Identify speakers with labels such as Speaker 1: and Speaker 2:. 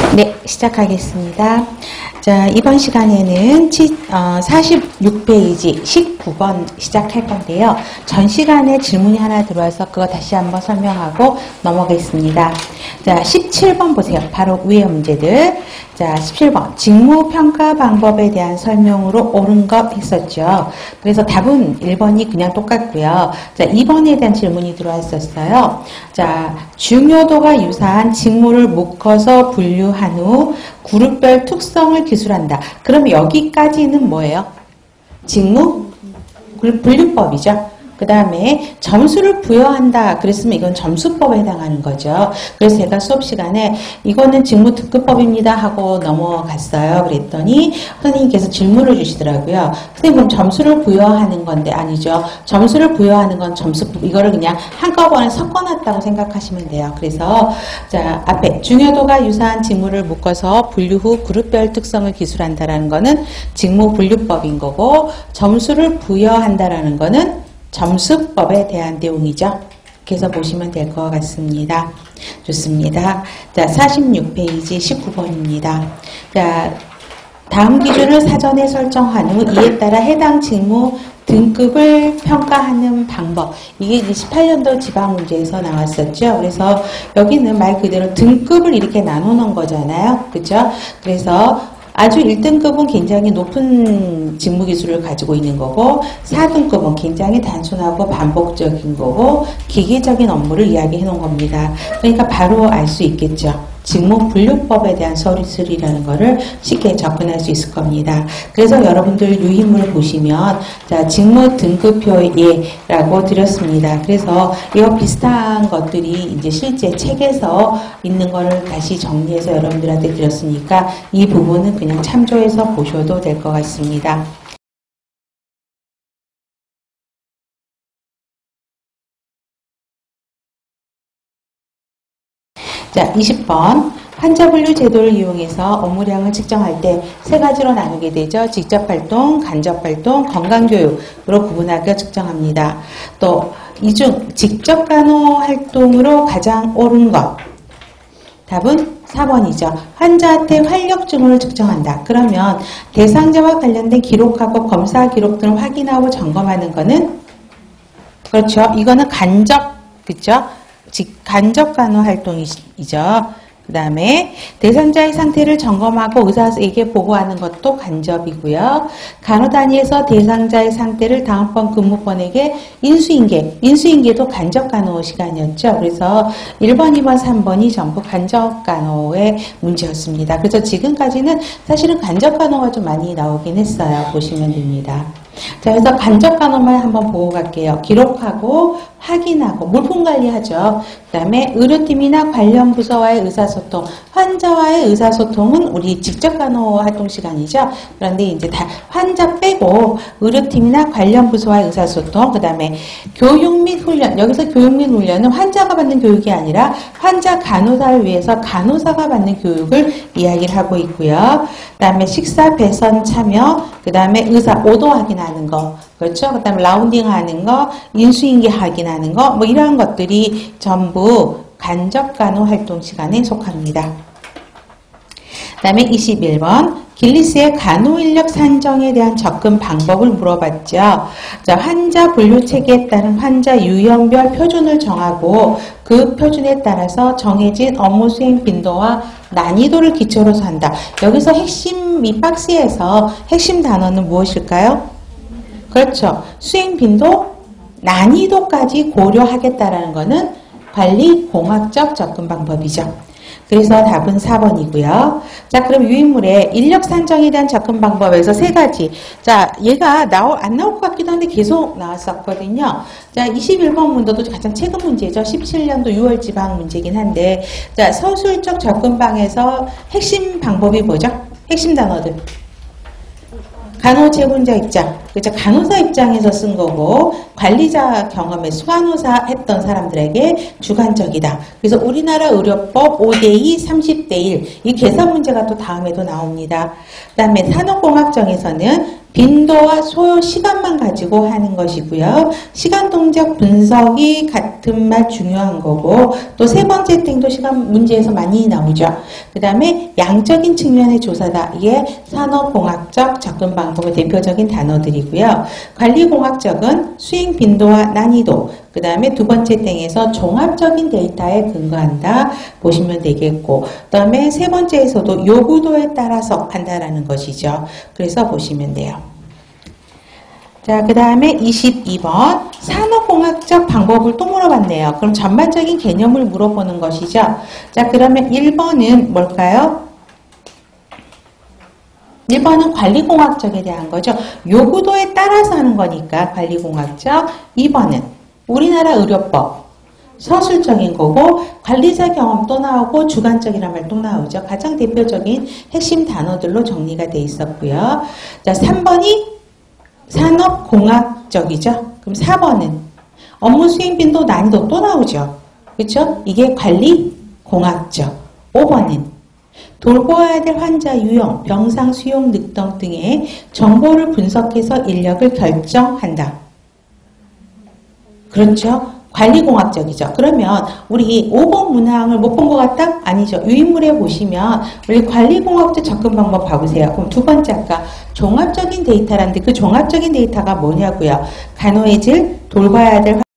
Speaker 1: 네, 시작하겠습니다. 자, 이번 시간에는 46페이지 19번 시작할 건데요. 전 시간에 질문이 하나 들어와서 그거 다시 한번 설명하고 넘어가겠습니다. 자, 17번 보세요. 바로 위의 문제들. 자, 17번. 직무평가 방법에 대한 설명으로 옳은 것 했었죠. 그래서 답은 1번이 그냥 똑같고요. 자, 2번에 대한 질문이 들어왔었어요. 자, 중요도가 유사한 직무를 묶어서 분류한 후 그룹별 특성을 기술한다. 그럼 여기까지는 뭐예요? 직무 분류법이죠. 그 다음에 점수를 부여한다 그랬으면 이건 점수법에 해당하는 거죠. 그래서 제가 수업 시간에 이거는 직무특급법입니다 하고 넘어갔어요. 그랬더니 선생님께서 질문을 주시더라고요. 선생님 그럼 점수를 부여하는 건데 아니죠. 점수를 부여하는 건 점수법, 이거를 그냥 한꺼번에 섞어놨다고 생각하시면 돼요. 그래서 자, 앞에 중요도가 유사한 직무를 묶어서 분류 후 그룹별 특성을 기술한다라는 거는 직무분류법인 거고, 점수를 부여한다라는 거는 점수법에 대한 내용이죠. 그래서 보시면 될 것 같습니다. 좋습니다. 자, 46페이지 19번입니다. 자, 다음 기준을 사전에 설정한 후 이에 따라 해당 직무 등급을 평가하는 방법. 이게 28년도 지방문제에서 나왔었죠. 그래서 여기는 말 그대로 등급을 이렇게 나누는 거잖아요. 그죠? 그래서 아주 1등급은 굉장히 높은 직무 기술을 가지고 있는 거고, 4등급은 굉장히 단순하고 반복적인 거고, 기계적인 업무를 이야기해 놓은 겁니다. 그러니까 바로 알 수 있겠죠. 직무 분류법에 대한 서술이라는 거를 쉽게 접근할 수 있을 겁니다. 그래서 여러분들 유인물을 보시면 자, 직무 등급표에라고 드렸습니다. 그래서 이와 비슷한 것들이 이제 실제 책에서 있는 거를 다시 정리해서 여러분들한테 드렸으니까 이 부분은 그냥 참조해서 보셔도 될 것 같습니다. 자, 20번. 환자 분류 제도를 이용해서 업무량을 측정할 때 세 가지로 나누게 되죠. 직접 활동, 간접 활동, 건강교육으로 구분하여 측정합니다. 또 이 중 직접 간호 활동으로 가장 옳은 것. 답은 4번이죠. 환자한테 활력증후를 측정한다. 그러면 대상자와 관련된 기록하고 검사 기록 등을 확인하고 점검하는 거는 그렇죠. 이거는 간접, 그렇죠? 간접 간호 활동이죠. 그 다음에 대상자의 상태를 점검하고 의사에게 보고하는 것도 간접이고요. 간호단위에서 대상자의 상태를 다음번 근무번에게 인수인계도 간접 간호 시간이었죠. 그래서 1번, 2번, 3번이 전부 간접 간호의 문제였습니다. 그래서 지금까지는 사실은 간접 간호가 좀 많이 나오긴 했어요. 보시면 됩니다. 자, 그래서 간접 간호만 한번 보고 갈게요. 기록하고 확인하고 물품 관리하죠. 그 다음에 의료팀이나 관련 부서와의 의사소통, 환자와의 의사소통은 우리 직접 간호 활동 시간이죠. 그런데 이제 다 환자 빼고 의료팀이나 관련 부서와의 의사소통, 그 다음에 교육 및 훈련, 여기서 교육 및 훈련은 환자가 받는 교육이 아니라 환자 간호사를 위해서 간호사가 받는 교육을 이야기를 하고 있고요. 그 다음에 식사 배선 참여, 그 다음에 의사 오도 확인하는 거, 그렇죠? 그 다음에 라운딩 하는 거, 인수인계 확인하는 거, 뭐 이러한 것들이 전부 간접 간호 활동 시간에 속합니다. 그 다음에 21번. 길리스의 간호 인력 산정에 대한 접근 방법을 물어봤죠. 자, 환자 분류 체계에 따른 환자 유형별 표준을 정하고 그 표준에 따라서 정해진 업무 수행 빈도와 난이도를 기초로 한다. 여기서 핵심, 이 박스에서 핵심 단어는 무엇일까요? 그렇죠. 수행 빈도, 난이도까지 고려하겠다라는 것은 관리공학적 접근 방법이죠. 그래서 답은 4번이고요. 자, 그럼 유인물의 인력 산정에 대한 접근 방법에서 세 가지. 자, 얘가 안 나올 것 같기도 한데 계속 나왔었거든요. 자, 21번 문제도 가장 최근 문제죠. 17년도 6월 지방 문제긴 한데, 자, 서술적 접근방에서 핵심 방법이 뭐죠? 핵심 단어들. 간호제공자 입장, 그죠? 간호사 입장에서 쓴 거고, 관리자 경험에 수간호사 했던 사람들에게 주관적이다. 그래서 우리나라 의료법 5대2, 30대1, 이 계산 문제가 또 다음에도 나옵니다. 그 다음에 산업공학정에서는 빈도와 소요 시간만 가지고 하는 것이고요. 시간 동작 분석이 같은 말 중요한 거고 또 세 번째 땡도 시간 문제에서 많이 나오죠. 그 다음에 양적인 측면의 조사다. 이게 산업공학적 접근 방법의 대표적인 단어들이고요. 관리공학적은 수행 빈도와 난이도, 그 다음에 두 번째 땡에서 종합적인 데이터에 근거한다 보시면 되겠고, 그 다음에 세 번째에서도 요구도에 따라서 한다라는 것이죠. 그래서 보시면 돼요. 자, 그 다음에 22번 산업공학적 방법을 또 물어봤네요. 그럼 전반적인 개념을 물어보는 것이죠. 자, 그러면 1번은 뭘까요? 1번은 관리공학적에 대한 거죠. 요구도에 따라서 하는 거니까 관리공학적. 2번은 우리나라 의료법, 서술적인 거고 관리자 경험도 나오고 주관적이라는 말 또 나오죠. 가장 대표적인 핵심 단어들로 정리가 돼 있었고요. 자, 3번이 산업공학적이죠. 그럼 4번은 업무 수행 빈도 난이도 또 나오죠. 그렇죠? 이게 관리공학적. 5번은 돌보아야 될 환자 유형, 병상 수용 늑등 등의 정보를 분석해서 인력을 결정한다. 그렇죠? 관리공학적이죠. 그러면 우리 5번 문항을 못 본 것 같다? 아니죠. 유인물에 보시면 우리 관리공학적 접근 방법 봐보세요. 그럼 두 번째 아까 종합적인 데이터라는데 그 종합적인 데이터가 뭐냐고요. 간호의 질, 돌봐야 될